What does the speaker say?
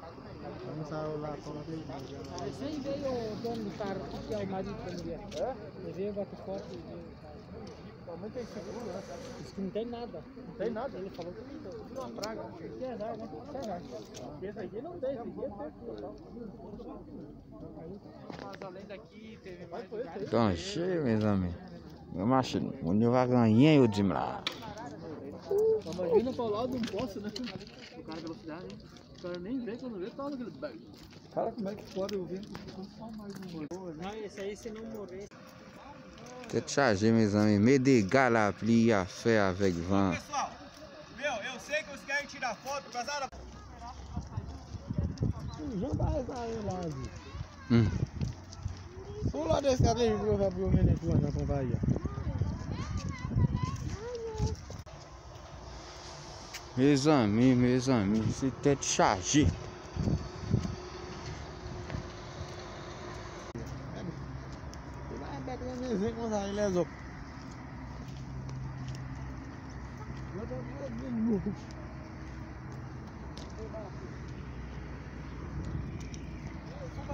Vamos lá fora dele. Recém veio o dono do carro, que é o marido da mulher. Ele veio, bateu foto e veio. Somente tem seguro, né? Disse que não tem nada. Não tem nada? Ele falou que não tem. Tudo uma praga. Que azar, né? Que azar. Esse aqui não tem, esse aqui é perfeito. Mas além daqui, teve mais. Então, cheio, meus amigos. Meu macho, o Nil vai ganhar e o Jim lá. Imagina pra lá de um poço, né? O cara de velocidade, hein? O cara nem vê, quando vê, tá lá naquele bag. Cara, como é que pode o vento só mais um? Não, esse aí, se não morrer. T'es chargé, mes amis. Mets des gars la pluie à faire avec vent. Pessoal, eu sei que vocês querem tirar foto por causa da... Já vai lá, Hum. vamos lá desse cara aí, eu vou abrir o menino aqui na Bahia. Mes amis, c'était chargé. Vai bater na mesinha com essa ilha, Zô.